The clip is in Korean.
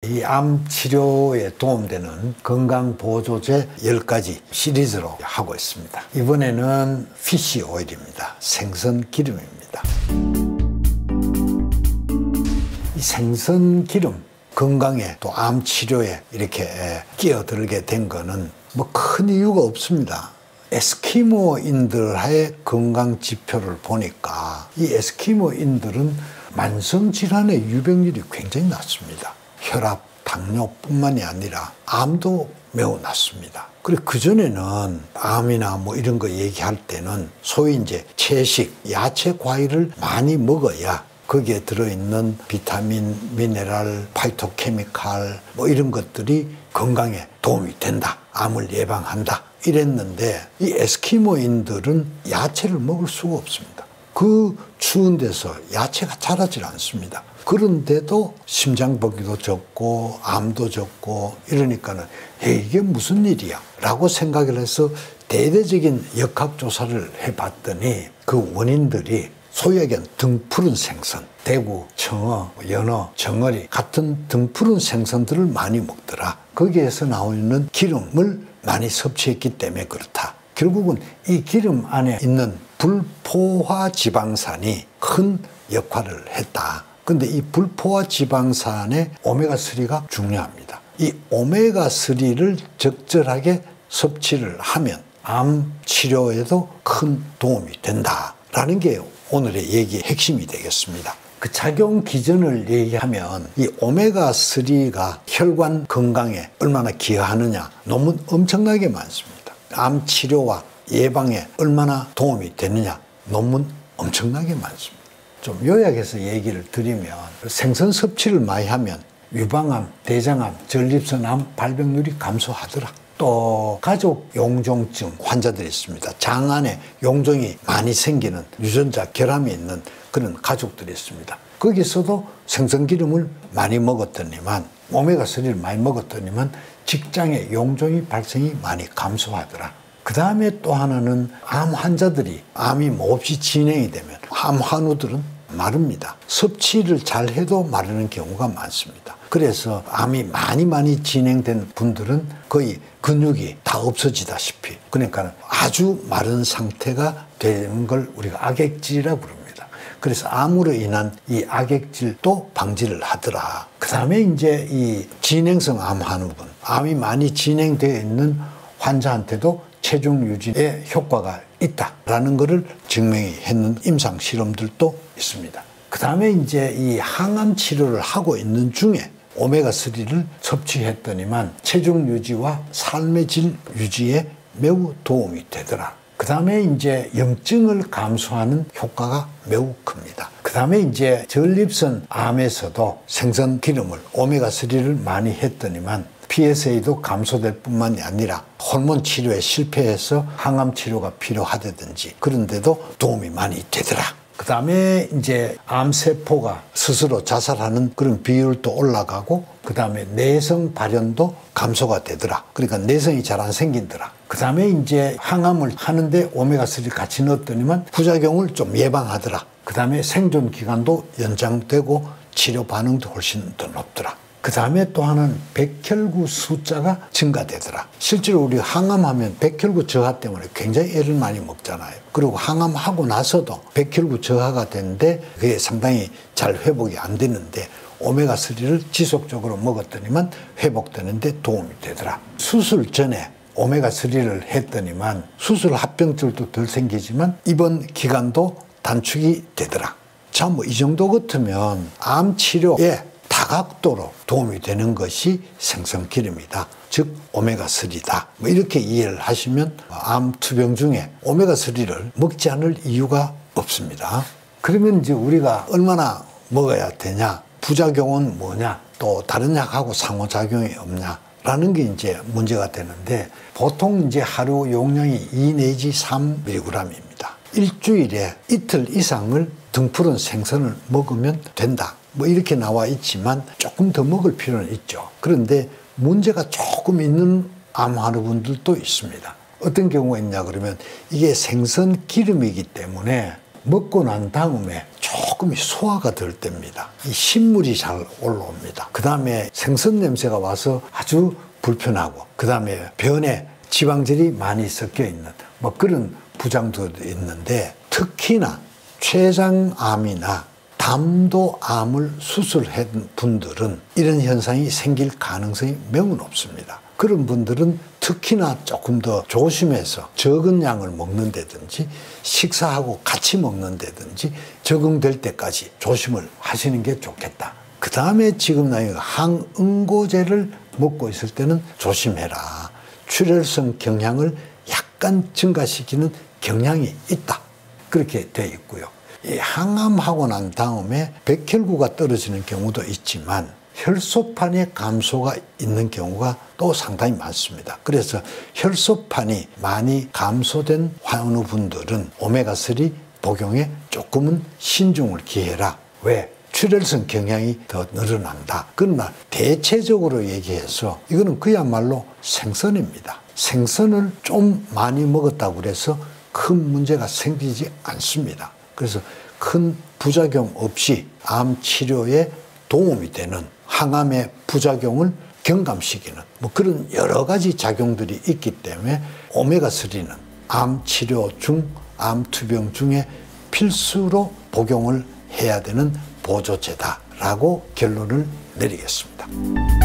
이 암 치료에 도움되는 건강보조제 10가지 시리즈로 하고 있습니다. 이번에는 피쉬 오일입니다. 생선 기름입니다. 이 생선 기름, 건강에 또 암 치료에 이렇게 끼어들게 된 거는 뭐 큰 이유가 없습니다. 에스키모인들의 건강 지표를 보니까 이 에스키모인들은 만성질환의 유병률이 굉장히 낮습니다. 혈압, 당뇨뿐만이 아니라 암도 매우 낮습니다. 그리고 그전에는 암이나 뭐 이런 거 얘기할 때는 소위 이제 채식, 야채, 과일을 많이 먹어야 거기에 들어있는 비타민, 미네랄, 파이토케미칼 뭐 이런 것들이 건강에 도움이 된다. 암을 예방한다. 이랬는데 이 에스키모인들은 야채를 먹을 수가 없습니다. 그 추운 데서 야채가 자라질 않습니다. 그런데도 심장벽이도 적고 암도 적고 이러니까는 이게 무슨 일이야 라고 생각을 해서 대대적인 역학조사를 해봤더니 그 원인들이 소위 얘기한 등푸른 생선, 대구, 청어, 연어, 정어리 같은 등푸른 생선들을 많이 먹더라. 거기에서 나오는 기름을 많이 섭취했기 때문에 그렇다. 결국은 이 기름 안에 있는 불포화 지방산이 큰 역할을 했다. 근데 이 불포화 지방산의 오메가3가 중요합니다. 이 오메가3를 적절하게 섭취를 하면 암 치료에도 큰 도움이 된다라는 게 오늘의 얘기의 핵심이 되겠습니다. 그 작용 기전을 얘기하면 이 오메가3가 혈관 건강에 얼마나 기여하느냐 논문 엄청나게 많습니다. 암 치료와 예방에 얼마나 도움이 되느냐 논문 엄청나게 많습니다. 좀 요약해서 얘기를 드리면 생선 섭취를 많이 하면 유방암, 대장암, 전립선암 발병률이 감소하더라. 또 가족 용종증 환자들이 있습니다. 장 안에 용종이 많이 생기는 유전자 결함이 있는 그런 가족들이 있습니다. 거기서도 생선기름을 많이 먹었더니만 오메가3를 많이 먹었더니만 직장에 용종이 발생이 많이 감소하더라. 그 다음에 또 하나는 암 환자들이 암이 몹시 진행이 되면 암 환우들은 마릅니다. 섭취를 잘 해도 마르는 경우가 많습니다. 그래서 암이 많이 진행된 분들은 거의 근육이 다 없어지다시피 그러니까 아주 마른 상태가 되는 걸 우리가 악액질이라고 부릅니다. 그래서 암으로 인한 이 악액질도 방지를 하더라. 그 다음에 이제 이 진행성 암 환우분, 암이 많이 진행되어 있는 환자한테도 체중 유지에 효과가 있다라는 것을 증명했는 임상 실험들도 있습니다. 그 다음에 이제 이 항암 치료를 하고 있는 중에 오메가3를 섭취했더니만 체중 유지와 삶의 질 유지에 매우 도움이 되더라. 그 다음에 이제 염증을 감소하는 효과가 매우 큽니다. 그 다음에 이제 전립선 암에서도 생선 기름을 오메가3를 많이 했더니만 PSA도 감소될 뿐만이 아니라 호르몬 치료에 실패해서 항암 치료가 필요하다든지 그런데도 도움이 많이 되더라. 그 다음에 이제 암세포가 스스로 자살하는 그런 비율도 올라가고 그 다음에 내성 발현도 감소가 되더라. 그러니까 내성이 잘 안 생긴더라. 그 다음에 이제 항암을 하는데 오메가3를 같이 넣었더니만 부작용을 좀 예방하더라. 그 다음에 생존 기간도 연장되고 치료 반응도 훨씬 더 높더라. 그 다음에 또 하나는 백혈구 숫자가 증가되더라. 실제로 우리 항암하면 백혈구 저하 때문에 굉장히 애를 많이 먹잖아요. 그리고 항암하고 나서도 백혈구 저하가 되는데 그게 상당히 잘 회복이 안 되는데 오메가3를 지속적으로 먹었더니만 회복되는데 도움이 되더라. 수술 전에 오메가3를 했더니만 수술 합병증도 덜 생기지만 입원 기간도 단축이 되더라. 자, 뭐 이 정도 같으면 암 치료에 다각도로 도움이 되는 것이 생선기름이다. 즉 오메가3다. 뭐 이렇게 이해를 하시면 암 투병 중에 오메가3를 먹지 않을 이유가 없습니다. 그러면 이제 우리가 얼마나 먹어야 되냐? 부작용은 뭐냐? 또 다른 약하고 상호작용이 없냐? 라는 게 이제 문제가 되는데 보통 이제 하루 용량이 2 내지 3mg입니다. 일주일에 이틀 이상을 등푸른 생선을 먹으면 된다. 뭐 이렇게 나와 있지만 조금 더 먹을 필요는 있죠. 그런데 문제가 조금 있는 암 환우분들도 있습니다. 어떤 경우가 있냐 그러면 이게 생선 기름이기 때문에 먹고 난 다음에 조금 소화가 덜 됩니다. 이 신물이 잘 올라옵니다. 그 다음에 생선 냄새가 와서 아주 불편하고, 그 다음에 변에 지방질이 많이 섞여 있는 뭐 그런 부작용도 있는데, 특히나 췌장암이나 담도암을 수술한 분들은 이런 현상이 생길 가능성이 매우 높습니다. 그런 분들은 특히나 조금 더 조심해서 적은 양을 먹는다든지 식사하고 같이 먹는다든지 적응될 때까지 조심을 하시는 게 좋겠다. 그 다음에 지금 나이가 항응고제를 먹고 있을 때는 조심해라. 출혈성 경향을 약간 증가시키는 경향이 있다. 그렇게 되어 있고요. 이 항암하고 난 다음에 백혈구가 떨어지는 경우도 있지만 혈소판의 감소가 있는 경우가 또 상당히 많습니다. 그래서 혈소판이 많이 감소된 환우분들은 오메가3 복용에 조금은 신중을 기해라. 왜? 출혈성 경향이 더 늘어난다. 그러나 대체적으로 얘기해서 이거는 그야말로 생선입니다. 생선을 좀 많이 먹었다고 해서 큰 문제가 생기지 않습니다. 그래서 큰 부작용 없이 암 치료에 도움이 되는, 항암의 부작용을 경감시키는 뭐 그런 여러 가지 작용들이 있기 때문에 오메가3는 암 치료 중, 암 투병 중에 필수로 복용을 해야 되는 보조제다라고 결론을 내리겠습니다.